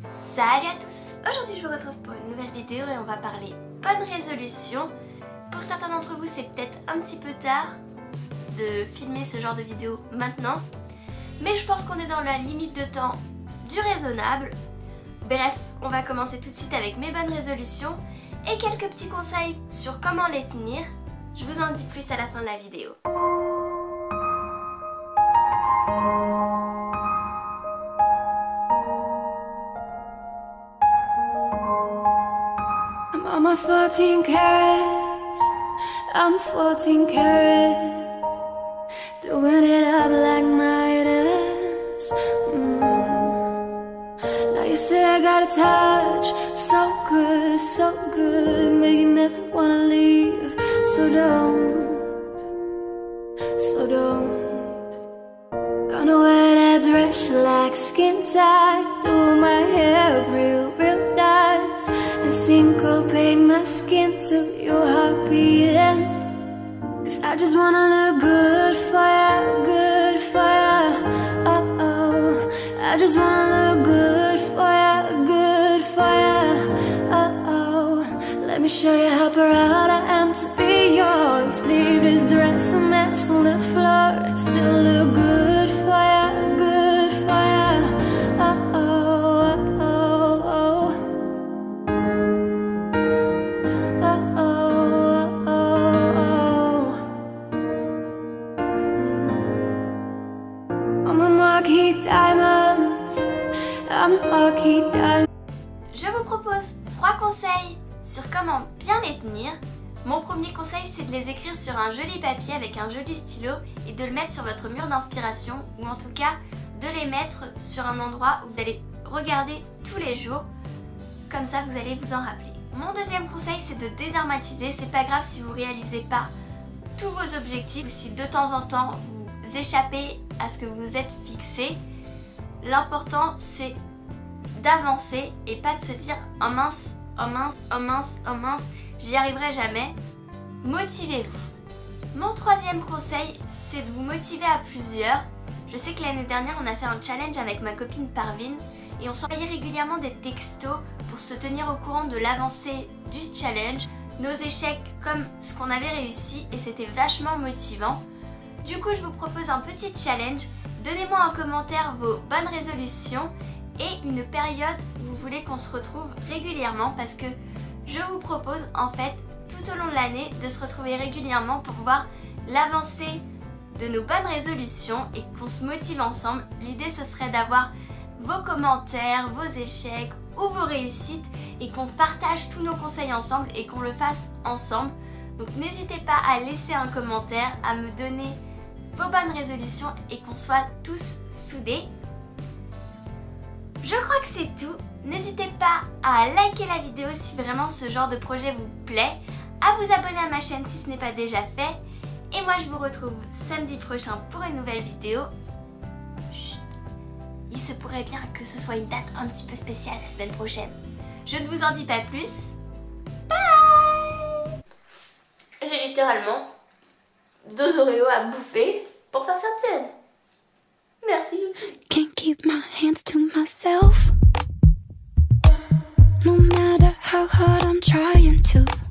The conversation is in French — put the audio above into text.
Salut à tous! Aujourd'hui je vous retrouve pour une nouvelle vidéo et on va parler bonne résolution. Pour certains d'entre vous c'est peut-être un petit peu tard de filmer ce genre de vidéo maintenant, mais je pense qu'on est dans la limite de temps du raisonnable. Bref, on va commencer tout de suite avec mes bonnes résolutions et quelques petits conseils sur comment les tenir. Je vous en dis plus à la fin de la vidéo. I'm on my 14 carats, I'm 14 carat, doing it up like Midas. Now you say I got a touch, so good, make you never wanna leave. So don't. Gonna wear that dress like skin tight, do my hair up real nice, and syncopate my skin to your heartbeat. Cause I just wanna look good for ya, oh. I just wanna look good for ya, oh. Let me show you how proud I am to be yours. Sleeveless dress, a mess on the floor, still look good for ya, oh, oh, oh, oh. Oh, oh, oh, oh. I'm a marquee diamonds, I'm a marquee diamond. Je vous propose 3 conseils sur comment bien les tenir. Mon premier conseil, c'est de les écrire sur un joli papier avec un joli stylo et de le mettre sur votre mur d'inspiration, ou en tout cas de les mettre sur un endroit où vous allez regarder tous les jours. Comme ça, vous allez vous en rappeler. Mon deuxième conseil, c'est de dédramatiser. C'est pas grave si vous réalisez pas tous vos objectifs ou si de temps en temps vous échappez à ce que vous êtes fixé. L'important, c'est d'avancer et pas de se dire « oh mince, oh mince, oh mince, oh mince, j'y arriverai jamais ». Motivez-vous. Mon troisième conseil, c'est de vous motiver à plusieurs. Je sais que l'année dernière, on a fait un challenge avec ma copine Parvin et on s'envoyait régulièrement des textos pour se tenir au courant de l'avancée du challenge, nos échecs comme ce qu'on avait réussi, et c'était vachement motivant. Du coup, je vous propose un petit challenge. Donnez-moi en commentaire vos bonnes résolutions et une période où vous voulez qu'on se retrouve régulièrement, parce que je vous propose en fait tout au long de l'année de se retrouver régulièrement pour voir l'avancée de nos bonnes résolutions et qu'on se motive ensemble. L'idée ce serait d'avoir vos commentaires, vos échecs ou vos réussites et qu'on partage tous nos conseils ensemble et qu'on le fasse ensemble. Donc n'hésitez pas à laisser un commentaire, à me donner vos bonnes résolutions et qu'on soit tous soudés. Je crois que c'est tout. N'hésitez pas à liker la vidéo si vraiment ce genre de projet vous plaît, à vous abonner à ma chaîne si ce n'est pas déjà fait. Et moi je vous retrouve samedi prochain pour une nouvelle vidéo. Chut. Il se pourrait bien que ce soit une date un petit peu spéciale la semaine prochaine. Je ne vous en dis pas plus. Bye! J'ai littéralement 2 Oreos à bouffer pour faire cette scène. Merci YouTube. Can't keep my hands to myself, no matter how hard I'm trying to.